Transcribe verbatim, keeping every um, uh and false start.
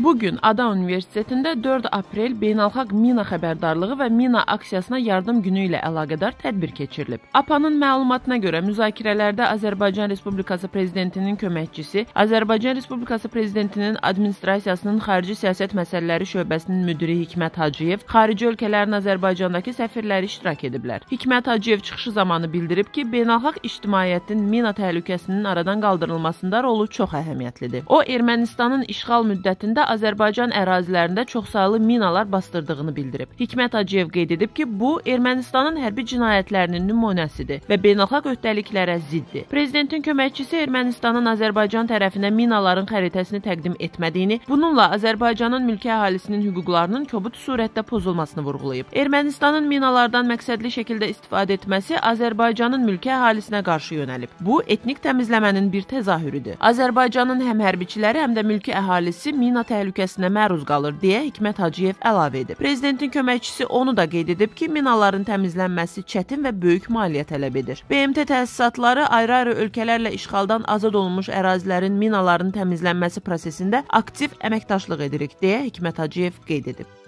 Bugün Ada Universitetində dörd aprel Beynəlxalq Mina Xəbərdarlığı və Mina aksiyasına yardım günü ilə əlaqədar tədbir keçirilib. A P A-nın məlumatına görə müzakirələrdə Azərbaycan Respublikası Prezidentinin köməkçisi, Azərbaycan Respublikası Prezidentinin Administrasiyasının Xarici Siyasət Məsələləri Şöbəsinin müdiri Hikmət Hacıyev, xarici ölkələrin Azərbaycandakı səfirləri iştirak ediblər. Hikmət Hacıyev çıxışı zamanı bildirib ki, beynəlxalq ictimaiyyətin mina təhlükəsinin aradan qaldırılmasında rolu çox əhəmiyyətlidir. O, Ermənistanın işğal müddətində Azərbaycan ərazilərində çoxsaylı minalar bastırdığını bildirib. Hikmət Hacıyev qeyd edib ki, bu Ermənistanın hərbi cinayətlərinin nümunəsidir və beynəlxalq öhdəliklərə ziddir. Prezidentin köməkçisi Ermənistanın Azərbaycan tərəfinə minaların xəritəsini təqdim etmədiyini, bununla Azərbaycanın mülki əhalisinin hüquqlarının kobud surətdə pozulmasını vurğulayıb. Ermənistanın minalardan məqsədli şəkildə istifadə etməsi Azərbaycanın mülki əhalisinə qarşı yönəlib. Bu, etnik təmizləmənin bir təzahürüdür. Azərbaycanın həm hərbiçiləri, həm də mülki əhalisi mina təhlükəsinə məruz qalır, deyə Hikmət Hacıyev əlavə edib. Prezidentin köməkçisi onu da qeyd edib ki, minaların təmizlənməsi çətin və böyük maliyyə tələb edir. B M T təsisatları ayrı-ayrı ölkələrlə işğaldan azad olunmuş ərazilərin minaların təmizlənməsi prosesində aktiv əməkdaşlıq edirik, deyə Hikmət Hacıyev qeyd edib.